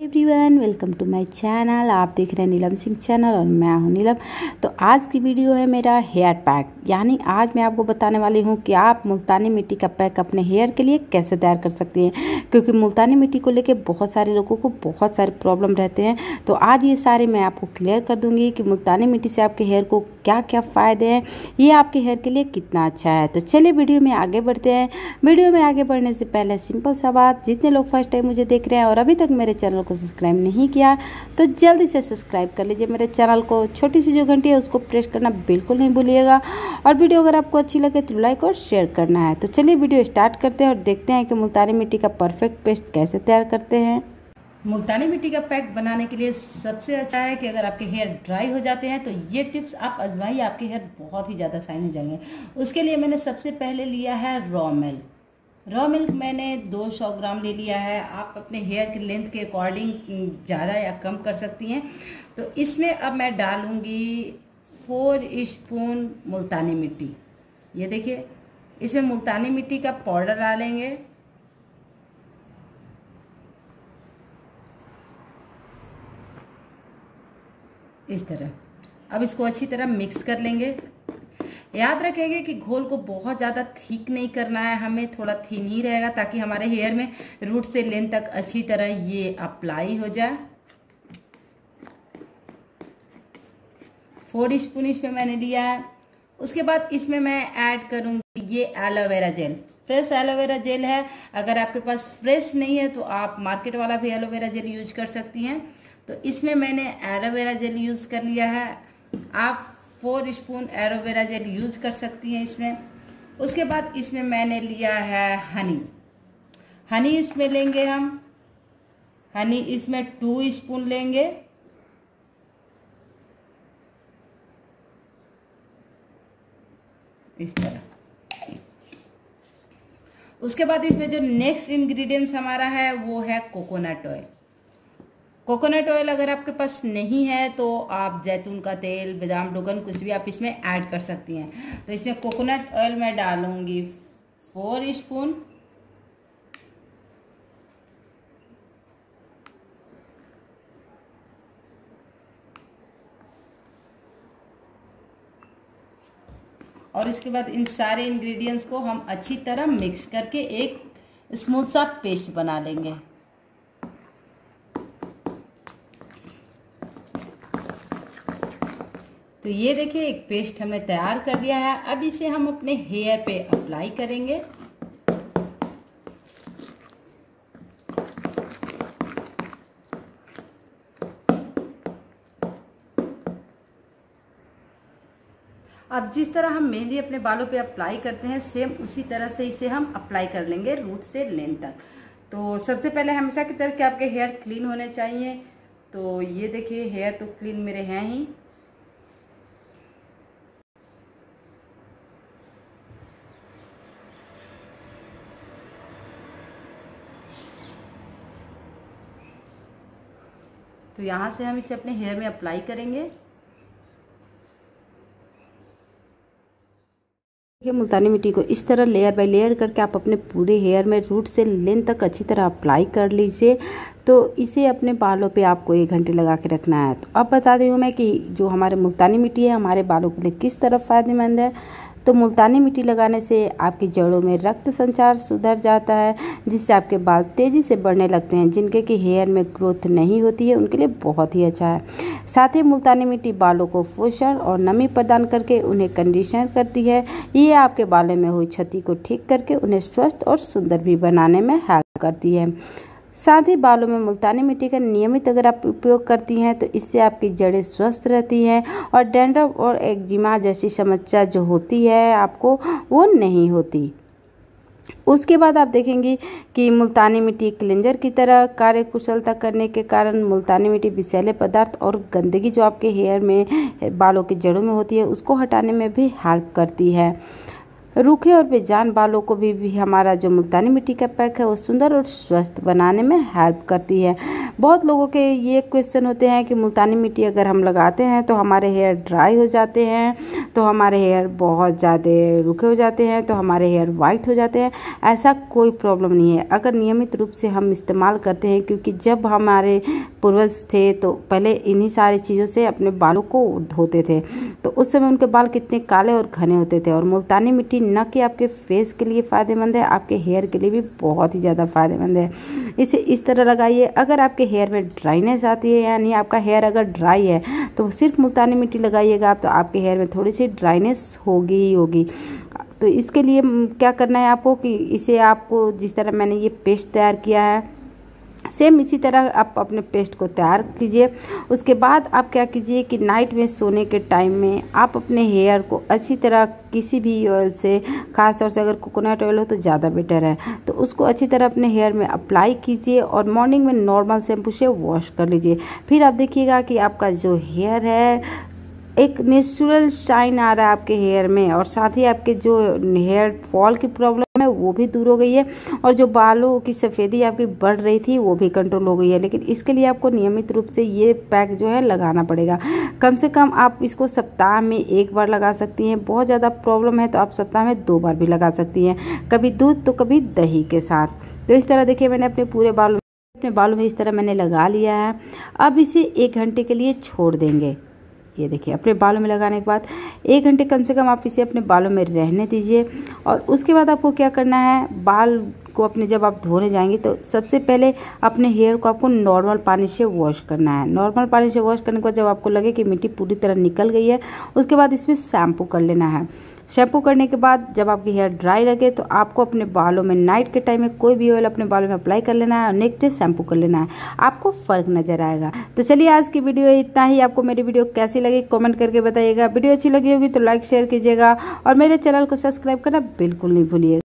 Everyone, welcome to my channel. आप देख रहे हैं नीलम सिंह चैनल और मैं हूं नीलम। तो आज की वीडियो है मेरा हेयर पैक, यानी आज मैं आपको बताने वाली हूं कि आप मुल्तानी मिट्टी का पैक अपने हेयर के लिए कैसे तैयार कर सकती हैं, क्योंकि मुल्तानी मिट्टी को लेके बहुत सारे लोगों को बहुत सारे प्रॉब्लम रहते हैं। तो आज ये सारे मैं आपको क्लियर कर दूँगी कि मुल्तानी मिट्टी से आपके हेयर को क्या क्या फ़ायदे हैं, ये आपके हेयर के लिए कितना अच्छा है। तो चलिए वीडियो में आगे बढ़ते हैं। वीडियो में आगे बढ़ने से पहले सिंपल सा बात, जितने लोग फर्स्ट टाइम मुझे देख रहे हैं और अभी तक मेरे चैनल को सब्सक्राइब नहीं किया तो जल्दी से सब्सक्राइब कर लीजिए मेरे चैनल को। छोटी सी जो घंटी है उसको प्रेस करना बिल्कुल नहीं भूलिएगा, और वीडियो अगर आपको अच्छी लगे तो लाइक और शेयर करना है। तो चलिए वीडियो स्टार्ट करते हैं और देखते हैं कि मुल्तानी मिट्टी का परफेक्ट पेस्ट कैसे तैयार करते हैं। मुल्तानी मिट्टी का पैक बनाने के लिए सबसे अच्छा है कि अगर आपके हेयर ड्राई हो जाते हैं तो ये टिप्स आप आजमाइए, आपके हेयर बहुत ही ज़्यादा शाइन हो जाएंगे। उसके लिए मैंने सबसे पहले लिया है रॉ मिल्क। रॉ मिल्क मैंने 200 ग्राम ले लिया है। आप अपने हेयर की लेंथ के अकॉर्डिंग ज़्यादा या कम कर सकती हैं। तो इसमें अब मैं डालूँगी 4 स्पून मुल्तानी मिट्टी। ये देखिए, इसमें मुल्तानी मिट्टी का पाउडर डालेंगे। इस तरह अब इसको अच्छी तरह मिक्स कर लेंगे। याद रखेंगे कि घोल को बहुत ज़्यादा थिक नहीं करना है, हमें थोड़ा थिन ही रहेगा ताकि हमारे हेयर में रूट से लेंथ तक अच्छी तरह ये अप्लाई हो जाए। 4 स्पून इसमें मैंने लिया है। उसके बाद इसमें मैं ऐड करूँगी ये aloe vera gel. Fresh aloe vera gel है। अगर आपके पास फ्रेश नहीं है तो आप मार्केट वाला भी एलोवेरा जेल यूज कर सकती हैं। तो इसमें मैंने एलोवेरा जेल यूज़ कर लिया है। आप 4 स्पून एलोवेरा जेल यूज कर सकती हैं इसमें। उसके बाद इसमें मैंने लिया है हनी इसमें लेंगे हम। हनी इसमें 2 स्पून लेंगे। इस तरह। उसके बाद इसमें जो नेक्स्ट इंग्रेडिएंट्स हमारा है वो है कोकोनट ऑयल। कोकोनट ऑयल अगर आपके पास नहीं है तो आप जैतून का तेल, बादाम डुगन कुछ भी आप इसमें ऐड कर सकती हैं। तो इसमें कोकोनट ऑयल मैं डालूंगी 4 स्पून। और इसके बाद इन सारे इंग्रेडिएंट्स को हम अच्छी तरह मिक्स करके एक स्मूथ सा पेस्ट बना लेंगे। तो ये देखिए, एक पेस्ट हमने तैयार कर लिया है। अब इसे हम अपने हेयर पे अप्लाई करेंगे। अब जिस तरह हम मेहंदी अपने बालों पे अप्लाई करते हैं, सेम उसी तरह से इसे हम अप्लाई कर लेंगे रूट से लेंथ तक। तो सबसे पहले हमेशा की तरह कि आपके हेयर क्लीन होने चाहिए। तो ये देखिए, हेयर तो क्लीन मेरे हैं ही। तो यहाँ से हम इसे अपने हेयर में अप्लाई करेंगे। मुल्तानी मिट्टी को इस तरह लेयर बाय लेयर करके आप अपने पूरे हेयर में रूट से लेंथ तक अच्छी तरह अप्लाई कर लीजिए। तो इसे अपने बालों पे आपको 1 घंटे लगा के रखना है। तो अब बता दी हूँ मैं कि जो हमारे मुल्तानी मिट्टी है हमारे बालों के लिए किस तरह फ़ायदेमंद है। तो मुल्तानी मिट्टी लगाने से आपकी जड़ों में रक्त संचार सुधर जाता है, जिससे आपके बाल तेज़ी से बढ़ने लगते हैं। जिनके कि हेयर में ग्रोथ नहीं होती है उनके लिए बहुत ही अच्छा है। साथ ही मुल्तानी मिट्टी बालों को पोषण और नमी प्रदान करके उन्हें कंडीशनर करती है। ये आपके बालों में हुई क्षति को ठीक करके उन्हें स्वस्थ और सुंदर भी बनाने में हेल्प करती है। साथ ही बालों में मुल्तानी मिट्टी का नियमित अगर आप उपयोग करती हैं तो इससे आपकी जड़ें स्वस्थ रहती हैं और डैंड्रफ और एक्जिमा जैसी समस्या जो होती है आपको, वो नहीं होती। उसके बाद आप देखेंगी कि मुल्तानी मिट्टी क्लेंजर की तरह कार्य कुशलता करने के कारण मुल्तानी मिट्टी विषैले पदार्थ और गंदगी जो आपके हेयर में, बालों की जड़ों में होती है, उसको हटाने में भी हेल्प करती है। रूखे और बेजान बालों को भी हमारा जो मुल्तानी मिट्टी का पैक है वो सुंदर और स्वस्थ बनाने में हेल्प करती है। बहुत लोगों के ये क्वेश्चन होते हैं कि मुल्तानी मिट्टी अगर हम लगाते हैं तो हमारे हेयर ड्राई हो जाते हैं, तो हमारे हेयर बहुत ज़्यादा रूखे हो जाते हैं, तो हमारे हेयर वाइट हो जाते हैं। ऐसा कोई प्रॉब्लम नहीं है अगर नियमित रूप से हम इस्तेमाल करते हैं, क्योंकि जब हमारे पूर्वज थे तो पहले इन्हीं सारी चीज़ों से अपने बालों को धोते थे, तो उस समय उनके बाल कितने काले और घने होते थे। और मुल्तानी मिट्टी न कि आपके फेस के लिए फ़ायदेमंद है, आपके हेयर के लिए भी बहुत ही ज़्यादा फ़ायदेमंद है। इसे इस तरह लगाइए। अगर आपके हेयर में ड्राइनेस आती है, यानी आपका हेयर अगर ड्राई है, तो सिर्फ मुल्तानी मिट्टी लगाइएगा आप, तो आपके हेयर में थोड़ी सी ड्राइनेस होगी ही होगी। तो इसके लिए क्या करना है आपको कि इसे आपको जिस तरह मैंने ये पेस्ट तैयार किया है, सेम इसी तरह आप अपने पेस्ट को तैयार कीजिए। उसके बाद आप क्या कीजिए कि नाइट में सोने के टाइम में आप अपने हेयर को अच्छी तरह किसी भी ऑयल से, ख़ास तौर से अगर कोकोनट ऑयल हो तो ज़्यादा बेटर है, तो उसको अच्छी तरह अपने हेयर में अप्लाई कीजिए और मॉर्निंग में नॉर्मल शैम्पू से वॉश कर लीजिए। फिर आप देखिएगा कि आपका जो हेयर है एक नेचुरल शाइन आ रहा है आपके हेयर में, और साथ ही आपके जो हेयर फॉल की प्रॉब्लम है वो भी दूर हो गई है, और जो बालों की सफ़ेदी आपकी बढ़ रही थी वो भी कंट्रोल हो गई है। लेकिन इसके लिए आपको नियमित रूप से ये पैक जो है लगाना पड़ेगा। कम से कम आप इसको सप्ताह में 1 बार लगा सकती हैं। बहुत ज़्यादा प्रॉब्लम है तो आप सप्ताह में 2 बार भी लगा सकती हैं, कभी दूध तो कभी दही के साथ। तो इस तरह देखिए मैंने अपने बालों में इस तरह मैंने लगा लिया है। अब इसे 1 घंटे के लिए छोड़ देंगे। ये देखिए अपने बालों में लगाने के बाद 1 घंटे कम से कम आप इसे अपने बालों में रहने दीजिए। और उसके बाद आपको क्या करना है, बाल को अपने जब आप धोने जाएंगे तो सबसे पहले अपने हेयर को आपको नॉर्मल पानी से वॉश करना है। नॉर्मल पानी से वॉश करने के बाद जब आपको लगे कि मिट्टी पूरी तरह निकल गई है, उसके बाद इसमें शैम्पू कर लेना है। शैम्पू करने के बाद जब आपकी हेयर ड्राई लगे तो आपको अपने बालों में नाइट के टाइम में कोई भी ऑयल अपने बालों में अप्लाई कर लेना है और नेक्स्ट डे शैम्पू कर लेना है। आपको फ़र्क नज़र आएगा। तो चलिए आज की वीडियो इतना ही। आपको मेरी वीडियो कैसी लगी कमेंट करके बताइएगा। वीडियो अच्छी लगी होगी तो लाइक शेयर कीजिएगा और मेरे चैनल को सब्सक्राइब करना बिल्कुल नहीं भूलिएगा।